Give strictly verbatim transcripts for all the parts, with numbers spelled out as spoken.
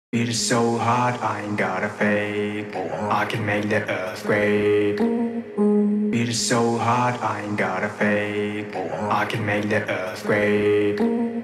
Beat is so hot, I ain't got a fake. I can make the earthquake. Beat is so hot, I ain't got a fake. I can make the earthquake.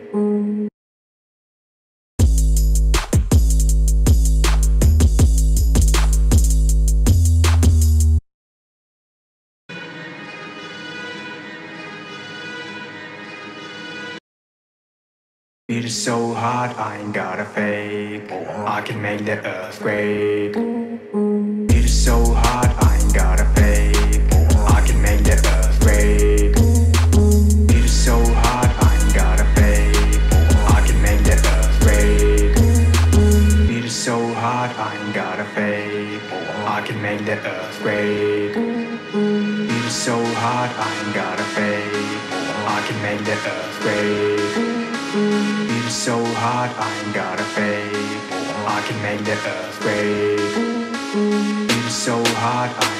Beat is so hot, I ain't got a fake. I can make the earthquake. Beat is so hot, I ain't got a fake. I can make the earthquake. Beat is so hot, I ain't got a fake. I can make the earthquake. Beat is so hot, I ain't got a fake. I can make the earthquake. Beat is so hot, I ain't got a fake. I can make the earthquake. Beat is so hot, I ain't got a fake. I can make the earthquake. Beat is so hot, I